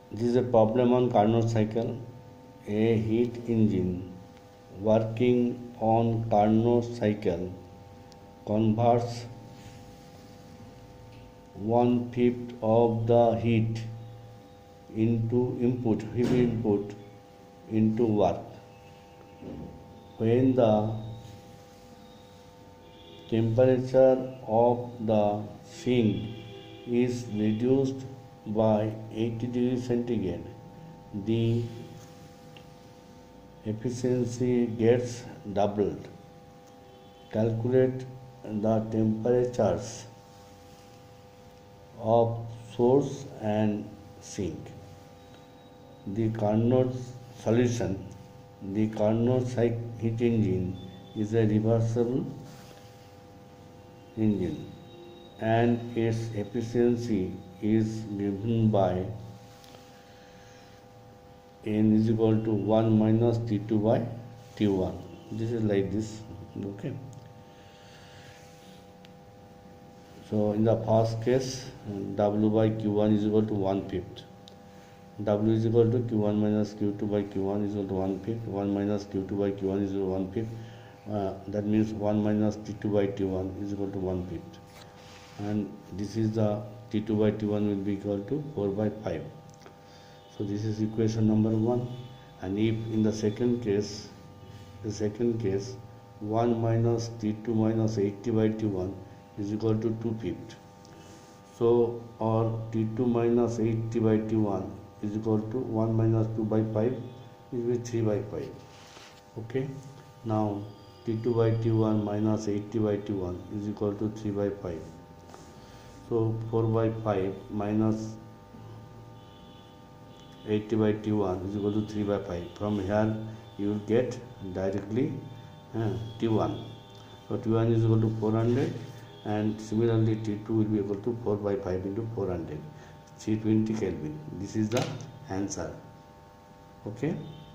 This is a problem on Carnot cycle. A heat engine working on Carnot cycle converts 1/5 of the heat heat input into work. When the temperature of the sink is reduced by 80 degrees centigrade, the efficiency gets doubled. Calculate the temperatures of source and sink. The Carnot solution. The Carnot heat engine is a reversible engine and its efficiency is given by N is equal to 1 minus T2 by T1. This is like this. Okay. So in the first case, W by Q1 is equal to 1/5. W is equal to Q1 minus Q2 by Q1 is equal to 1/5. 1 minus Q2 by Q1 is equal to 1/5. That means 1 minus T2 by T1 is equal to 1/5. And this is the T2 by T1 will be equal to 4 by 5. So this is equation number 1. And if in the second case, 1 minus T2 minus 80 by T1 is equal to 2/5. So or T2 minus 80 by T1 is equal to 1 minus 2 by 5 is with 3 by 5. Okay. Now T2 by T1 minus 80 by T1 is equal to 3 by 5. So 4 by 5 minus 80 by T1 is equal to 3 by 5. From here you will get directly T1. So T1 is equal to 400, and similarly T2 will be equal to 4 by 5 into 400, 320 Kelvin. This is the answer. Okay.